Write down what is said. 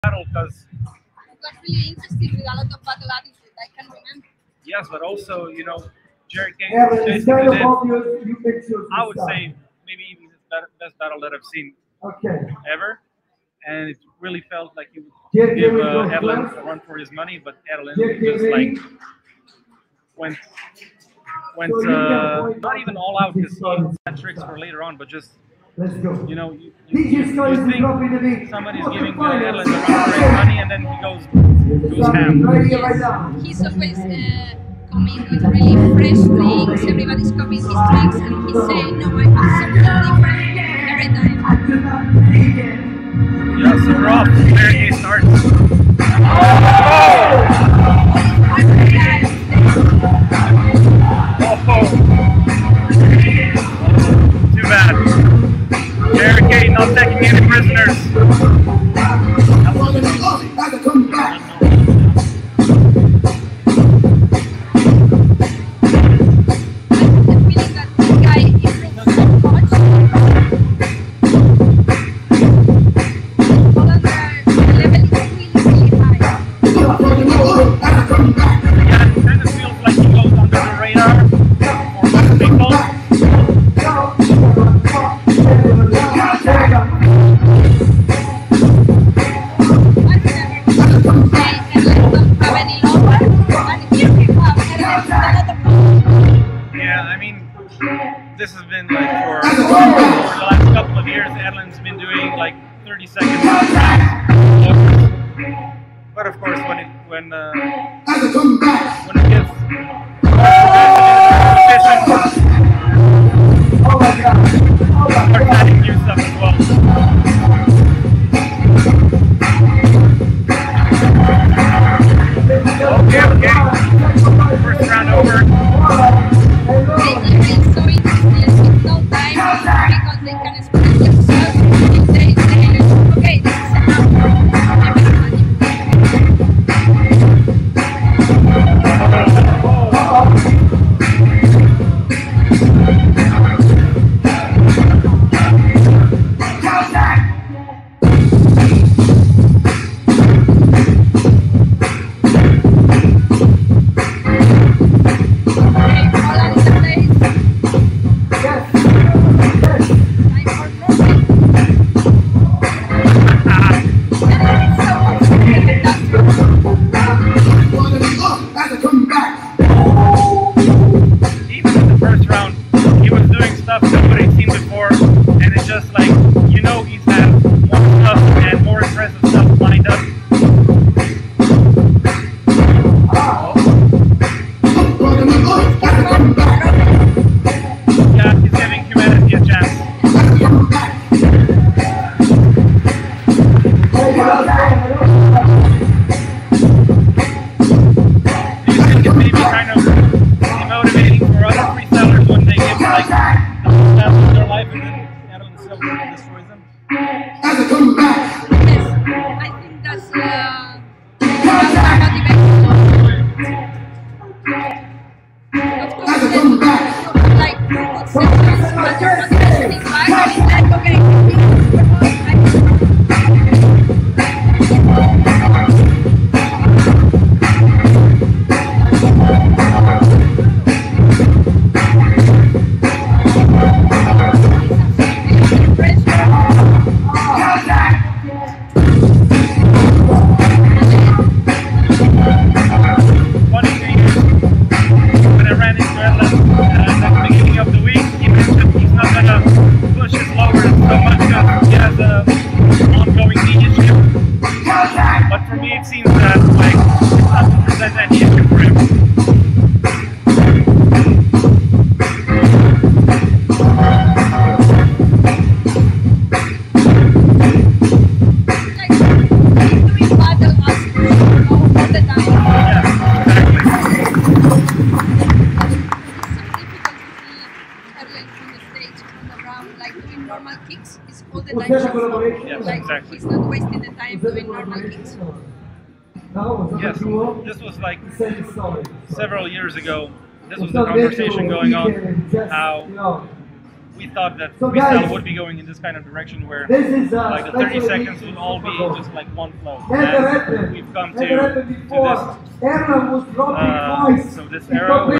battle because It was really interesting with a lot of battle attitude. I can remember. yes, but also Jerry King Evelyn, basically stand did. above you make sure I to would stop. say maybe even the best battle that I've seen Okay. ever, and it really felt like he would Get give ready, go Edelin first. a run for his money, but Edelin Get just ready. like went So you can point not out even the all out because he started. had tricks for later on, but just Let's go. you Scott is think dropping the beat. somebody's What's the giving final? Edelin a run for his money, and then he goes ham. Right here, right now. He's always coming with really fresh things. Everybody's copying his tricks, and he's saying, "No, I have something different every time." Yeah, so rough. There he starts. Too bad. Barricade not taking any prisoners. The feeling that this guy improves so much. All of the level is really high. Yeah, it kind of feels like he goes under the radar for most people. Yeah, I mean, this has been like for the last couple of years, Edlin's been doing like 30-second rounds. But of course, when it gets competition, Oh my God. Oh my start God. adding new stuff as well. Okay. First round over. They feel so interesting with no time because they can express themselves if they say, okay, this is enough. Okay, Roland is the place. Yes. Time for trophy. It's so much better than that. Even in the first round, he was doing stuff nobody's seen before, and it's just like, he's had more stuff and more impressive stuff lined up. Yeah, he's giving humanity a chance. Do you think it may be kind of demotivating for other freestylers when they give like the best of their life and then Adam Silver destroys them? Yes, I think that's of course, then you have like good sessions, but your motivation is back and it's like, okay, Funny thing is, when I ran into Edlin at the beginning of the week, he mentioned he's not gonna push his lower so much because he has a ongoing knee issue. But for me, it seems that like it's not to present any issue for him. like doing battle as all the time. Yes, exactly. It's so difficult to see Erlen on the stage, on the ground, like doing normal kicks. It's all the Was time that a shuffle. collaboration? Yes, Like exactly. he's not wasting the time doing normal kicks. Yes, this was like Same story. several years ago. This was It's the not meant to conversation going on weaken, just, how we thought that So freestyle guys, would be going in this kind of direction where This is like the 30 special seconds edition will all be protocol. just like one flow. Never And happened. we've come Never happened to before. this Erlan was dropping twice. so this in era